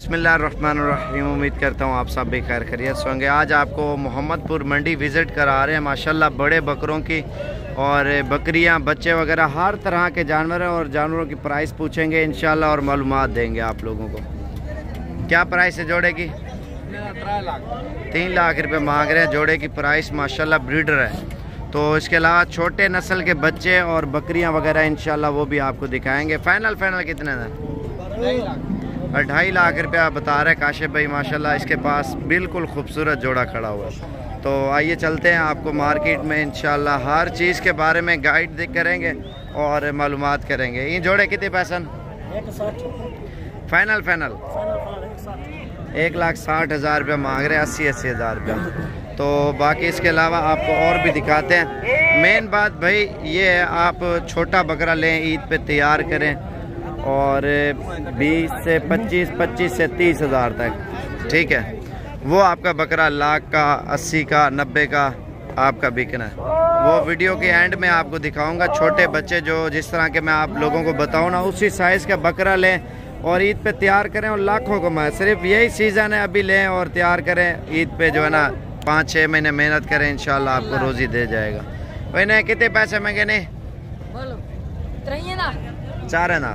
बिस्मिल्लाहिर्रहमानिर्रहीम। उम्मीद करता हूँ आप सब भी खैर खैरियत से होंगे। आज आपको मोहम्मदपुर मंडी विज़िट करा रहे हैं। माशाल्लाह बड़े बकरों की और बकरियाँ, बच्चे वगैरह हर तरह के जानवर हैं और जानवरों की प्राइस पूछेंगे इंशाल्लाह और मालूमात देंगे आप लोगों को। क्या प्राइस है जोड़े की? 3 लाख रुपये मांग रहे हैं जोड़े की प्राइस। माशाल्लाह ब्रीडर है। तो इसके अलावा छोटे नस्ल के बच्चे और बकरियां वगैरह इंशाल्लाह वो भी आपको दिखाएंगे। फाइनल कितने हैं? 2.5 लाख रुपया बता रहे काशिफ भाई। माशाल्लाह इसके पास बिल्कुल खूबसूरत जोड़ा खड़ा हुआ है। तो आइए चलते हैं, आपको मार्केट में इंशाल्लाह हर चीज़ के बारे में गाइड करेंगे और मालूमात करेंगे। ये जोड़े कितने पैसे? फाइनल 1,60,000 रुपया मांग रहे हैं, 80 हज़ार रुपया। तो बाकी इसके अलावा आपको और भी दिखाते हैं। मेन बात भाई ये है, आप छोटा बकरा लें, ईद पे तैयार करें और 20 से 25 से 30 हज़ार तक, ठीक है, वो आपका बकरा लाख का, 80 का, 90 का आपका बिकना है। वो वीडियो के एंड में आपको दिखाऊंगा। छोटे बच्चे जो जिस तरह के मैं आप लोगों को बताऊँ ना, उसी साइज़ का बकरा लें और ईद पे तैयार करें और लाखों कमाएं। सिर्फ यही सीज़न है, अभी लें और तैयार करें। ईद पे जो है ना 5-6 महीने मेहनत करें, इंशाल्लाह आपको रोज़ी दे जाएगा। वही नहीं, कितने पैसे मांगे? नहीं 4 है ना,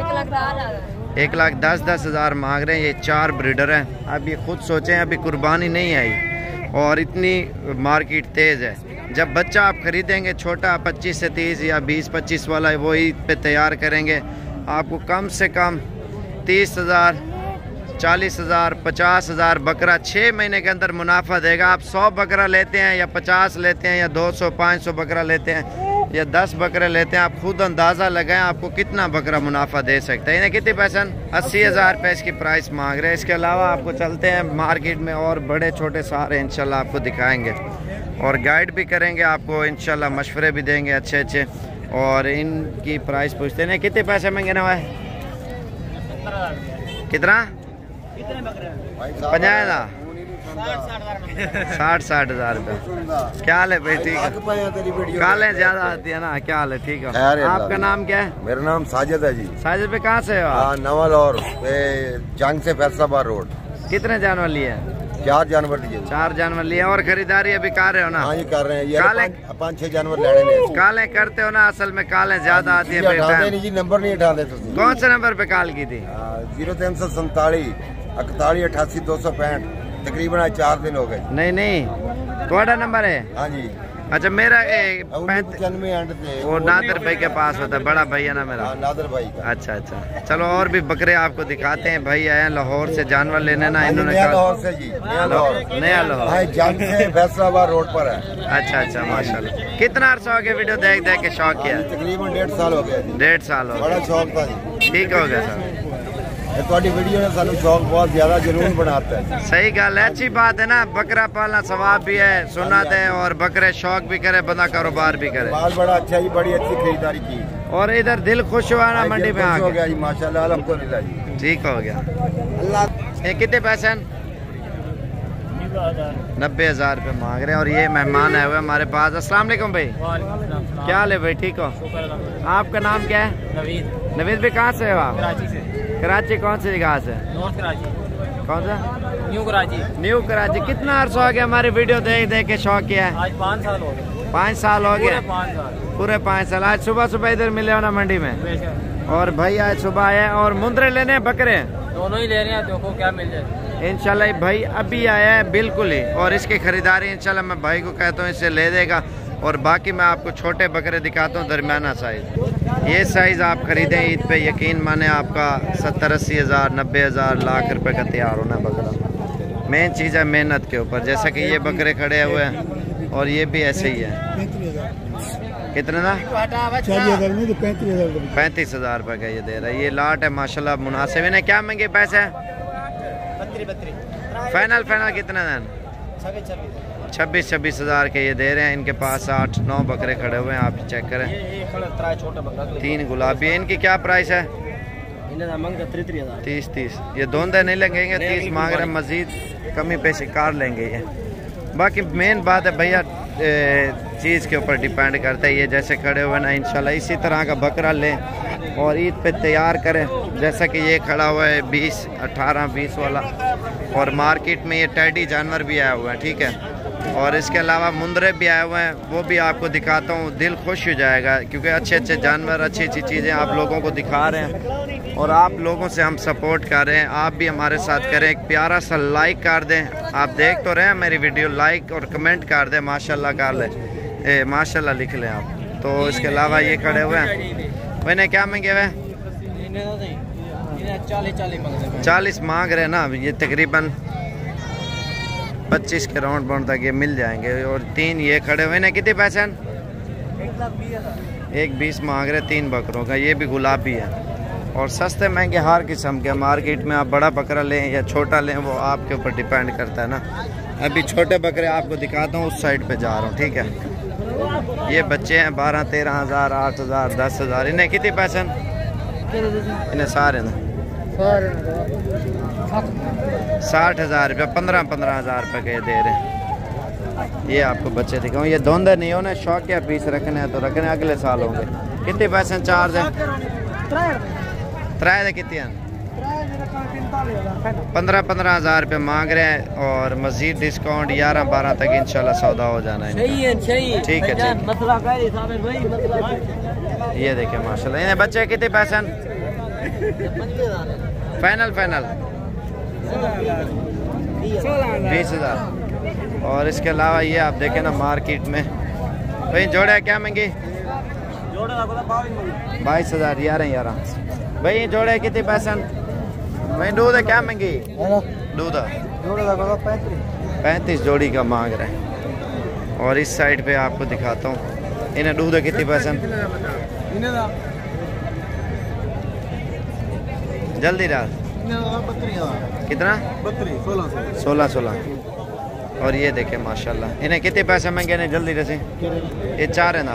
1,10,10 हज़ार मांग रहे हैं। ये 4 ब्रीडर हैं। अब ये खुद सोचें, अभी कुर्बानी नहीं आई और इतनी मार्केट तेज़ है। जब बच्चा आप ख़रीदेंगे छोटा 25 से 30 या 20-25 वाला, वो ईद पे तैयार करेंगे, आपको कम से कम 30 हज़ार, 40 हज़ार, 50 हज़ार बकरा 6 महीने के अंदर मुनाफा देगा। आप 100 बकरा लेते हैं या 50 लेते हैं या 200-500 बकरा लेते हैं या 10 बकरे लेते हैं, आप खुद अंदाज़ा लगाएं आपको कितना बकरा मुनाफा दे सकते हैं। इन्हें कितने पैसे? 80 हज़ार रुपये इसकी प्राइस मांग रहे हैं। इसके अलावा आपको चलते हैं मार्केट में और बड़े छोटे सारे इंशाल्लाह आपको दिखाएंगे और गाइड भी करेंगे, आपको इंशाल्लाह मशवरे भी देंगे अच्छे और इनकी प्राइस पूछते हैं। कितने पैसे मांगे ना भाई? कितना? 50 60 हज़ार रुपये। क्या हाल है भाई? ठीक है। कालें ज़्यादा आती है ना? क्या हाल है? ठीक है। आपका नाम क्या है? मेरा नाम साजिद है जी। साजिद पे कहाँ से हो? नवा लाहौर जंग से फैसलाबाद रोड। कितने जानवर लिए? 4 जानवर लिए। 4 जानवर लिए। और खरीदारी अभी कर रहे हो ना? हाँ जी कर रहे हैं। 5-6 जानवर लेने। कालें करते हो ना? असल में कालें ज्यादा आती है जी। नंबर नहीं उठाते। कौन से नंबर पे कॉल की थी? 0347 41 88 265। तकरीबन 4 दिन हो गए। नहीं थोड़ा नंबर है? हाँ जी। अच्छा मेरा 95 वो नादिर भाई के पास होता है, बड़ा भाई है ना मेरा, नादिर भाई का। अच्छा। चलो और भी बकरे आपको दिखाते हैं। भाई आए लाहौर से जानवर लेने ना, इन्होंने लाहौर से जी। नया लाहौर जंग से फैसलाबाद रोड पर है। अच्छा माशाल्लाह। कितना अर्सा हो गया वीडियो देख के शौक किया? तकरीबन 1.5 साल हो गया। 1.5 साल हो गया। बड़ा शौक था जी। ठीक हो गया सर। थोड़ी वीडियो ने सानू शौक बहुत ज्यादा जुनून बनाता है। सही गल है, अच्छी बात है ना। बकरा पालना सवाब भी है, सुन्नत है और बकरे शौक भी करे, बंदा कारोबार भी करे। बहुत बड़ा अच्छा जी, बड़ी अच्छी खरीदारी की और इधर दिल खुश हुआ ना मंडी में आके? हो गया जी माशाल्लाह, अल्हम्दुलिल्लाह जी। ठीक हो गया। अल्लाह। कितने पैसे? 90 हज़ार रुपये मांग रहे हैं और ये मेहमान आए हुए हमारे पास। अस्सलाम वालेकुम भाई। क्या हाल है भाई? ठीक हो? आपका नाम क्या है? नवीद भाई। कहाँ से हो आप? कराची। कौन सी जगह से? कौन सा? न्यू कराची। कितना अर्सा हो गया हमारी वीडियो देख के शौक किया है? आज 5 साल हो गए। 5 साल हो गए? पूरे 5 साल। आज सुबह इधर मिले हो ना मंडी में? और भाई आज सुबह आए और मुंदरे लेने बकरे दोनों ही ले रहे हैं, देखो क्या मिल जाए इंशाल्लाह। भाई अभी आया है बिल्कुल ही, और इसकी खरीदारी इंशाल्लाह मैं भाई को कहता हूँ इससे ले देगा। और बाकी मैं आपको छोटे बकरे दिखाता हूँ, दरमियाना साइज़। ये साइज़ आप ख़रीदें ईद पे, यकीन माने आपका 70-80 हज़ार, 90 हज़ार, लाख रुपए का तैयार होना बकरा। मेन चीज़ है मेहनत के ऊपर। जैसा कि ये बकरे खड़े हुए हैं और ये भी ऐसे ही है। कितने ना? 35 हज़ार रुपये का ये दे रहा है। ये लाट है माशाल्लाह, मुनासिब। इन्हें क्या महंगे पैसे? फाइनल कितने दें? 26 हज़ार के ये दे रहे हैं। इनके पास 8-9 बकरे खड़े हुए हैं, आप चेक करें। 3 गुलाबी। इनकी क्या प्राइस है? 30। ये दोनों नहीं लगेंगे, 30 मांग रहे हैं। मजीद कमी पेशी कार लेंगे ये। बाकी मेन बात है भैया, चीज़ के ऊपर डिपेंड करता है। ये जैसे खड़े हुए ना, इंशाल्लाह इसी तरह का बकरा लें और ईद पे तैयार करें। जैसा कि ये खड़ा हुआ है 20, 18, 20 वाला, और मार्केट में ये टैडी जानवर भी आया हुआ है, ठीक है। और इसके अलावा मुंदरे भी आए हुए हैं, वो भी आपको दिखाता हूँ। दिल खुश हो जाएगा क्योंकि अच्छे अच्छे जानवर, अच्छी अच्छी चीज़ें आप लोगों को दिखा रहे हैं और आप लोगों से हम सपोर्ट कर रहे हैं। आप भी हमारे साथ करें, एक प्यारा सा लाइक कर दें। आप देख तो रहे हैं मेरी वीडियो, लाइक और कमेंट कर दें, माशाल्लाह कर लें, माशाल्लाह लिख लें आप। तो इसके अलावा ये खड़े हुए हैं, मैंने क्या मांगे हुए? 40 मांग रहे हैं ना। ये तकरीबन 25 के राउंड बाउंड तक ये मिल जाएंगे। और 3 ये खड़े हुए हैं, कितने पैसे? 1,20 मांग रहे 3 बकरों का। ये भी गुलाबी है और सस्ते महंगे हर किस्म के। मार्केट में आप बड़ा बकरा लें या छोटा लें, वो आपके ऊपर डिपेंड करता है ना। अभी छोटे बकरे आपको दिखाता हूँ, उस साइड पे जा रहा हूँ, ठीक है। ये बच्चे हैं 12-13 हज़ार, 8 हज़ार, 10 हज़ार। इन्हें कितने पैसे? इन्हें सारे ना 60 हज़ार रुपये, 15-15 हज़ार रुपये के दे रहे हैं। ये आपको बच्चे दिखाऊँ, ये धुंधे नहीं होने, शौक या पीस रखने हैं तो रखने, अगले साल होंगे। कितने पैसे? 4 है, 3 है, कितने हैं? 15-15 हज़ार रुपये मांग रहे हैं और मज़ीद डिस्काउंट 11-12 तक इंशाल्लाह सौदा हो जाना है। ठीक है, ये देखें माशाल्लाह। इन्हें बच्चे कितने पैसे? फाइनल 20 हज़ार। और इसके अलावा ये आप देखें ना मार्केट में भाई जोड़े क्या महंगी? 22 हज़ार, 11 भाई। जोड़े कितने पैसे भाई? दूध है क्या महंगी? दूध 35 जोड़ी का मांग रहे हैं। और इस साइड पे आपको दिखाता हूँ, इन्हें दूध है कितने पैसे? जल्दी रात कितना? 16। और ये देखें माशाल्लाह, इन्हें कितने पैसे महंगे? नहीं जल्दी रसे, ये 4 है ना।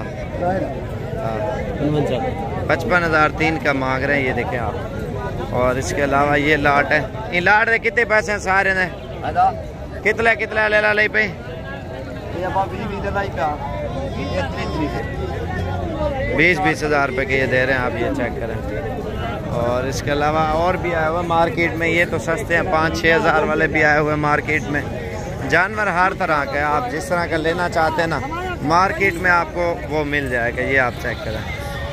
55 हज़ार 3 का मांग रहे हैं, ये देखें आप। और इसके अलावा ये लाट है, ये लाट है कितने पैसे हैं सारे ने? कितला ले ला पे 20-20 हज़ार रुपये के ये दे रहे हैं, आप ये चेक करें। और इसके अलावा और भी आया हुआ मार्केट में, ये तो सस्ते हैं, 5-6 हज़ार वाले भी आए हुए मार्केट में। जानवर हर तरह का है, आप जिस तरह का लेना चाहते हैं ना मार्केट में आपको वो मिल जाएगा, ये आप चेक करें।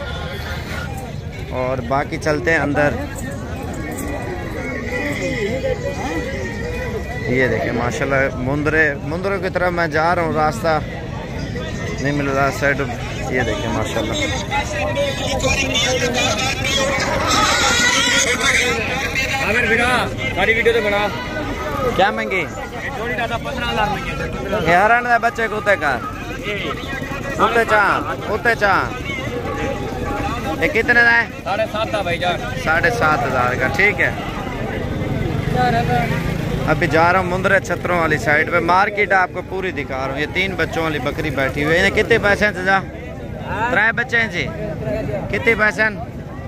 और बाकी चलते हैं अंदर, ये देखें माशाल्लाह मुंदरों की तरफ मैं जा रहा हूँ, रास्ता नहीं मिल रहा साइड। ये देखें माशाल्लाह। वीडियो तो बना क्या महंगी? 15,000 बच्चे कुत्ते का कुत्ते चाह ये कितने का है? 7.5 भाईजान, 7,500 का, ठीक है। अभी जा रहा हूँ मुंदरे छतरों वाली साइड पे। मार्केट आपको पूरी दिखा रहा हूँ। ये 3 बच्चों वाली बकरी बैठी हुई है। इन्हें कितने पैसे हैं? 3 बच्चे हैं जी, कितने पैसे हैं?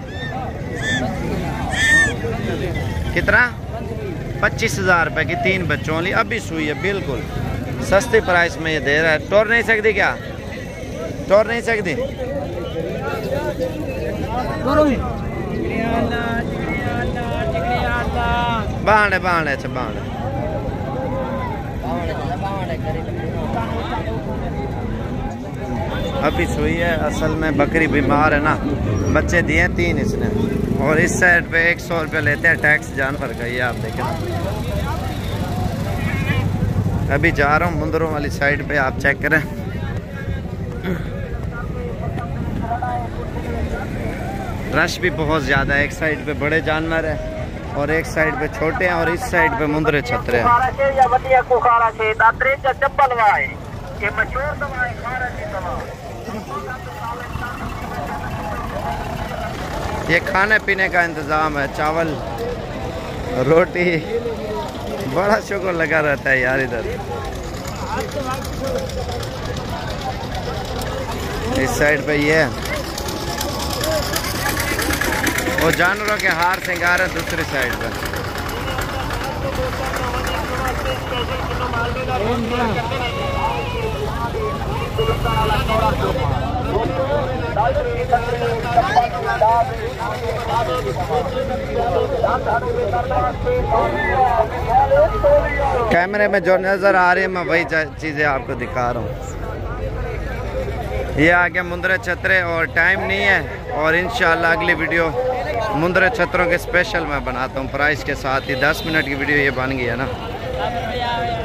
कितना? 25 हज़ार रुपये की 3 बच्चों वाली, अभी सुई है, बिल्कुल सस्ते प्राइस में ये दे रहा है। तोड़ नहीं सकती क्या? तोड़ नहीं सकती? बाण अच्छा बाण। अभी सुई है, असल में बकरी बीमार है ना, बच्चे दिए 3 इसने। और इस साइड पे 100 रुपये लेते हैं टैक्स जानवर का, ये आप देखें। अभी जा रहा हूँ मुंदरों वाली साइड पे, आप चेक करें। रश भी बहुत ज़्यादा है, एक साइड पे बड़े जानवर है और एक साइड पे छोटे हैं और इस साइड पे मुंदरे छतरे हैं। ये खाने पीने का इंतज़ाम है, चावल रोटी, बड़ा शुक्र लगा रहता है यार इधर। इस साइड पे ये वो जानवरों के हार श्रृंगार है, दूसरी साइड पे। कैमरे में जो नज़र आ रही है मैं वही चीज़ें आपको दिखा रहा हूँ। ये आ गया मुंदरे छतरे और टाइम नहीं है, और इंशाल्लाह अगली वीडियो मुंदरे छतरों के स्पेशल मैं बनाता हूँ प्राइस के साथ ही। 10 मिनट की वीडियो ये बन गई है ना।